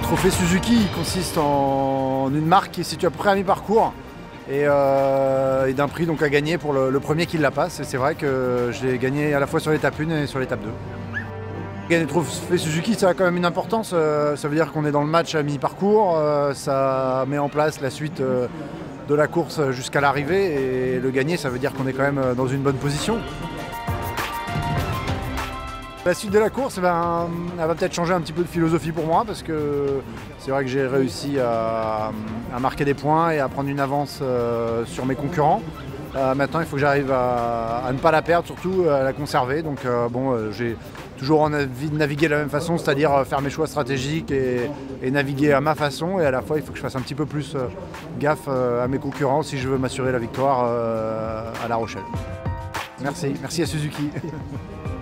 trophée Suzuki il consiste en une marque qui est située à peu près à mi-parcours et d'un prix donc à gagner pour le premier qui la passe. Et c'est vrai que je l'ai gagné à la fois sur l'étape 1 et sur l'étape 2. Gagner le trophée Suzuki, ça a quand même une importance. Ça veut dire qu'on est dans le match à mi-parcours. Ça met en place la suite de la course jusqu'à l'arrivée. Et le gagner, ça veut dire qu'on est quand même dans une bonne position. La suite de la course, elle va peut-être changer un petit peu de philosophie pour moi parce que c'est vrai que j'ai réussi à marquer des points et à prendre une avance sur mes concurrents. Maintenant, il faut que j'arrive à ne pas la perdre, surtout à la conserver. Donc j'ai toujours envie de naviguer de la même façon, c'est-à-dire faire mes choix stratégiques et naviguer à ma façon. Et à la fois, il faut que je fasse un petit peu plus gaffe à mes concurrents si je veux m'assurer la victoire à La Rochelle. Merci à Suzuki.